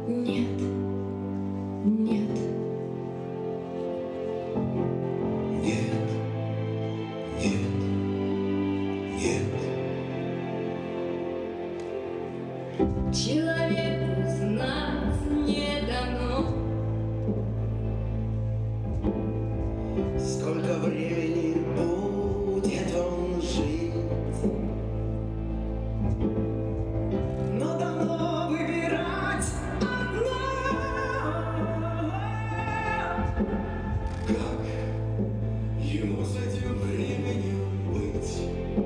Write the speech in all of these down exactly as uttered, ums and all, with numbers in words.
Нет, нет. Нет, нет, нет. Человеку знать не дано, Сколько времени будет он жить, но давно выбирать одно. Как ему с этим временем быть?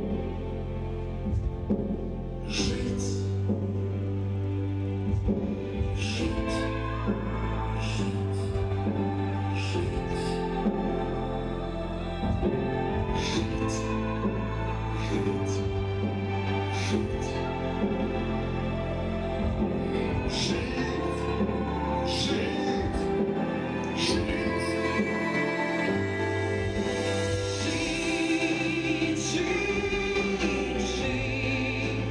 Жить, жить, жить, жить. Жить, жить, жить, жить, жить, жить, жить, жить, жить.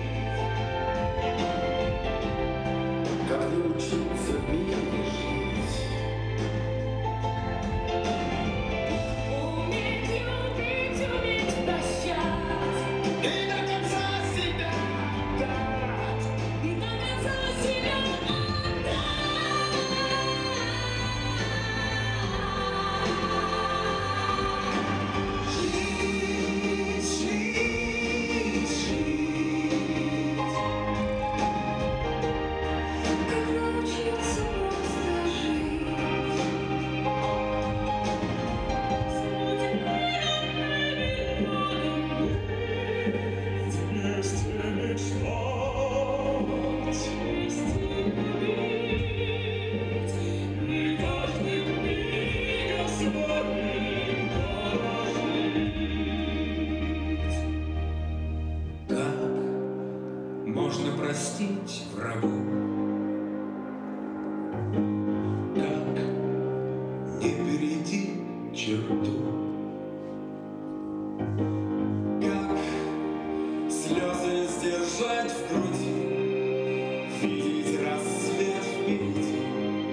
Как научиться в мире жить? уметь любить, уметь прощать, И до конца себя дать. и до конца себя Жить, жить, жить. как научиться просто жить. Вместе мечтать, и каждый миг своим дорожить. Как можно простить врагу? Как не перейти черту? Как слезы сдержать в груди, видеть рассвет впереди?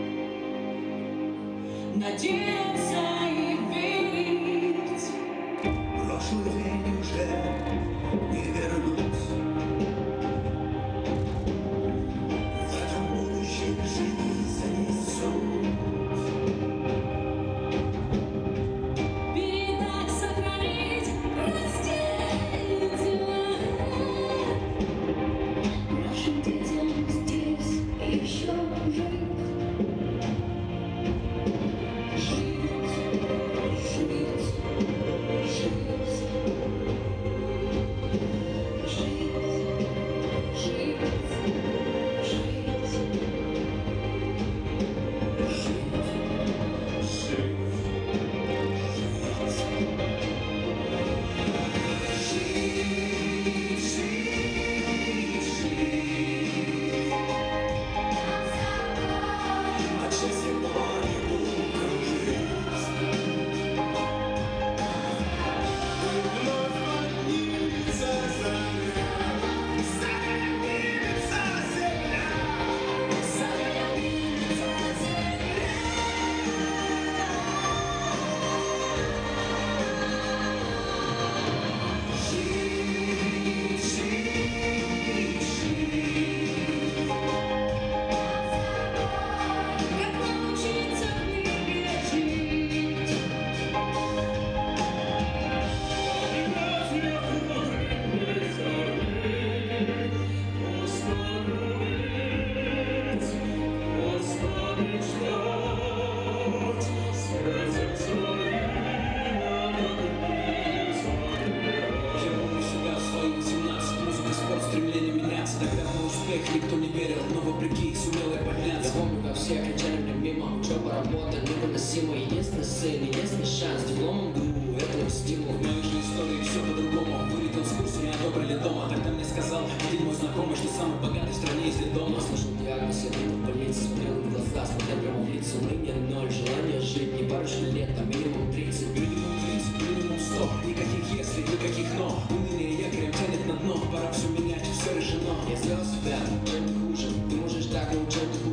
Надеяться и верить, Прошлый день уже не вернуть. В этом будущем жизни суд. передать, сохранить, разделить. Нашим детям здесь еще жить. Жить, жить, жить. Жить, жить, как научиться в мире жить. Я помню себя в свои восемнадцать. Музыка, спорт, стремление меняться. Тогда на успех никто не верил, но вопреки сумел я подняться. Я помню, как все кричали мне мимо. Учеба, работа невыносима. Единственный сын, единственный шанс. Дипломом ГУ, это стимул. В моей же истории все по-другому. Вылетел с курса, меня одобрили дома. Тогда мне сказал один мой знакомый, что самый богатый в стране из дома. Слышал диагноз, я был в больнице. Смотрел в глаза, смотрел прямо в лицо. Ныне ноль, желание жить. Не парочку лет, а минимум тридцать. Минимум тридцать, минимум сто. Никаких если, никаких но. Уныние якорем тянет на дно. Пора все менять, все решено. Я сделал себя, чем ты хуже. Ты можешь так, но чем ты